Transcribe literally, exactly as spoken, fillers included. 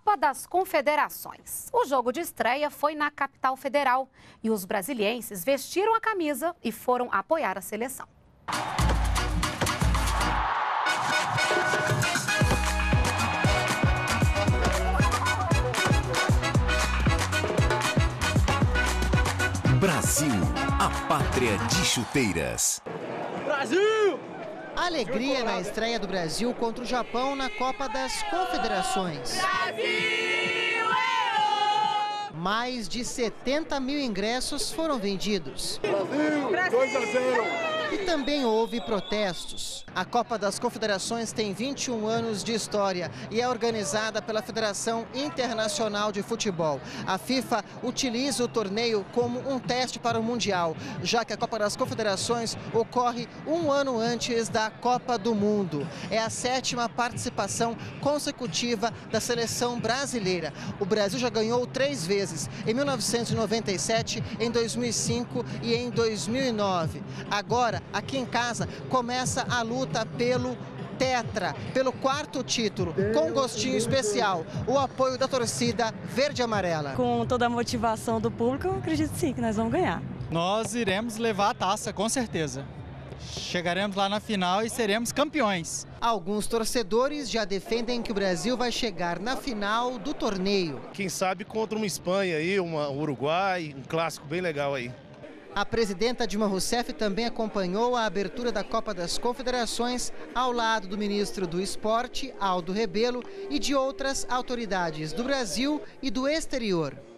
Copa das Confederações. O jogo de estreia foi na capital federal e os brasilienses vestiram a camisa e foram apoiar a seleção. Brasil, a pátria de chuteiras. Brasil! Alegria na estreia do Brasil contra o Japão na Copa das Confederações. Brasil! Mais de setenta mil ingressos foram vendidos. Brasil! dois a zero! E também houve protestos. A Copa das Confederações tem vinte e um anos de história e é organizada pela Federação Internacional de Futebol. A FIFA utiliza o torneio como um teste para o Mundial, já que a Copa das Confederações ocorre um ano antes da Copa do Mundo. É a sétima participação consecutiva da seleção brasileira. O Brasil já ganhou três vezes, em mil novecentos e noventa e sete, em dois mil e cinco e em dois mil e nove. Agora, aqui em casa, começa a luta pelo tetra, pelo quarto título, com um gostinho especial, o apoio da torcida verde e amarela. Com toda a motivação do público, eu acredito sim que nós vamos ganhar. Nós iremos levar a taça, com certeza. Chegaremos lá na final e seremos campeões. Alguns torcedores já defendem que o Brasil vai chegar na final do torneio. Quem sabe contra uma Espanha aí, uma Uruguai, um clássico bem legal aí. A presidenta Dilma Rousseff também acompanhou a abertura da Copa das Confederações ao lado do ministro do Esporte, Aldo Rebelo, e de outras autoridades do Brasil e do exterior.